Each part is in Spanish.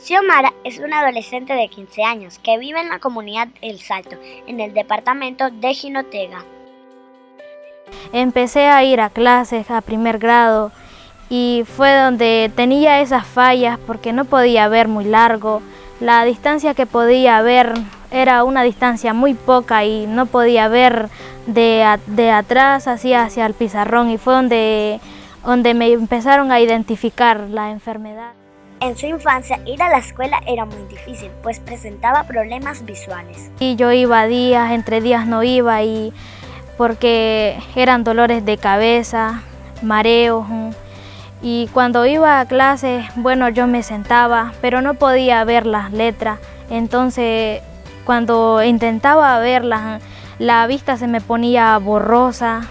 Xiomara es una adolescente de 15 años que vive en la comunidad El Salto, en el departamento de Jinotega. Empecé a ir a clases a primer grado y fue donde tenía esas fallas porque no podía ver muy largo. La distancia que podía ver era una distancia muy poca y no podía ver de atrás hacia el pizarrón, y fue donde me empezaron a identificar la enfermedad. En su infancia ir a la escuela era muy difícil, pues presentaba problemas visuales. Y yo iba días, entre días no iba, y porque eran dolores de cabeza, mareos. Y cuando iba a clases, bueno, yo me sentaba, pero no podía ver las letras. Entonces, cuando intentaba verlas, la vista se me ponía borrosa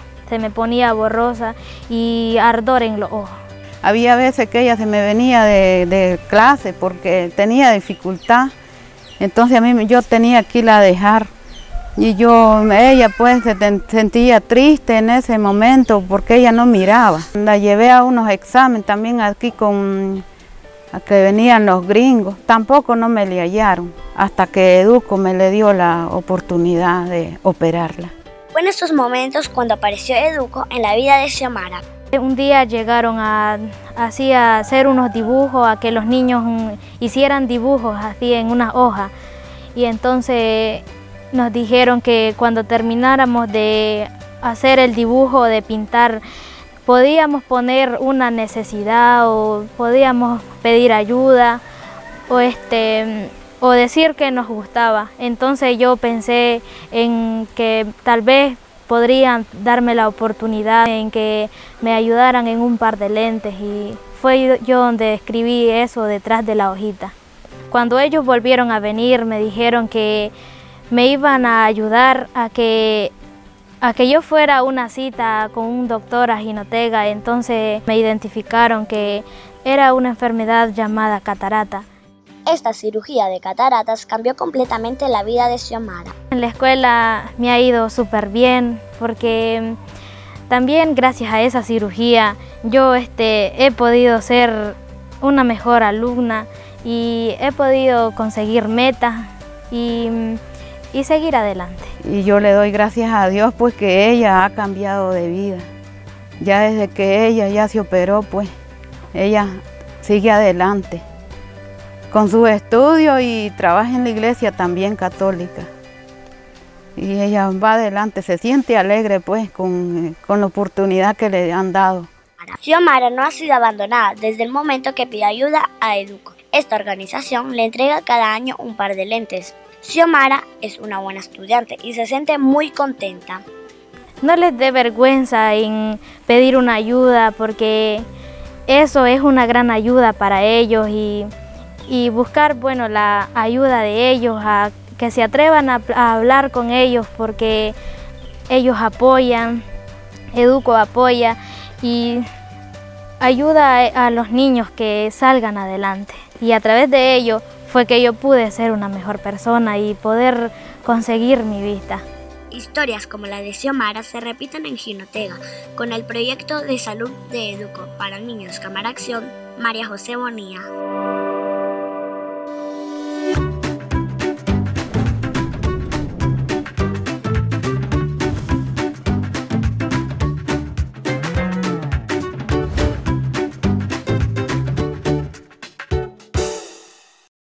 y ardor en los ojos. Había veces que ella se me venía de clase porque tenía dificultad, entonces yo tenía que irla a dejar. Y ella pues se sentía triste en ese momento porque ella no miraba. La llevé a unos exámenes también aquí a que venían los gringos, tampoco no me le hallaron, hasta que Educo me le dio la oportunidad de operarla. Fue en estos momentos cuando apareció Educo en la vida de Xiomara. Un día llegaron a hacer unos dibujos, a que los niños hicieran dibujos así en unas hojas, y entonces nos dijeron que cuando termináramos de hacer el dibujo, de pintar, podíamos poner una necesidad o podíamos pedir ayuda o decir que nos gustaba. Entonces yo pensé en que tal vez podrían darme la oportunidad en que me ayudaran en un par de lentes, y fue yo donde escribí eso detrás de la hojita. Cuando ellos volvieron a venir me dijeron que me iban a ayudar a que yo fuera a una cita con un doctor a Jinotega. Entonces me identificaron que era una enfermedad llamada catarata. Esta cirugía de cataratas cambió completamente la vida de Xiomara. En la escuela me ha ido súper bien porque también gracias a esa cirugía yo he podido ser una mejor alumna y he podido conseguir metas y seguir adelante. Y yo le doy gracias a Dios pues que ella ha cambiado de vida. Ya desde que ella ya se operó, pues ella sigue adelante con sus estudios y trabaja en la iglesia también católica. Y ella va adelante, se siente alegre pues con la oportunidad que le han dado. Xiomara no ha sido abandonada desde el momento que pidió ayuda a Educo. Esta organización le entrega cada año un par de lentes. Xiomara es una buena estudiante y se siente muy contenta. No les dé vergüenza en pedir una ayuda, porque eso es una gran ayuda para ellos, y buscar la ayuda de ellos, a que se atrevan a hablar con ellos, porque ellos apoyan, Educo apoya y ayuda a los niños que salgan adelante. Y a través de ello fue que yo pude ser una mejor persona y poder conseguir mi vista. Historias como la de Xiomara se repiten en Jinotega, con el proyecto de salud de Educo para niños Cámara Acción, María José Bonilla.